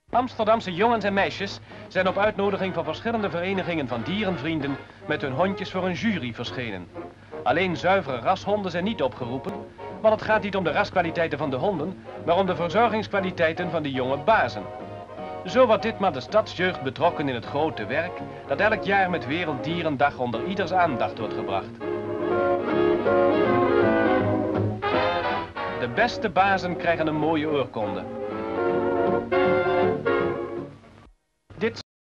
Amsterdamse jongens en meisjes zijn op uitnodiging van verschillende verenigingen van dierenvrienden met hun hondjes voor een jury verschenen. Alleen zuivere rashonden zijn niet opgeroepen, want het gaat niet om de raskwaliteiten van de honden, maar om de verzorgingskwaliteiten van de jonge bazen. Zo wordt ditmaal de stadsjeugd betrokken in het grote werk dat elk jaar met Werelddierendag onder ieders aandacht wordt gebracht. De beste bazen krijgen een mooie oorkonde.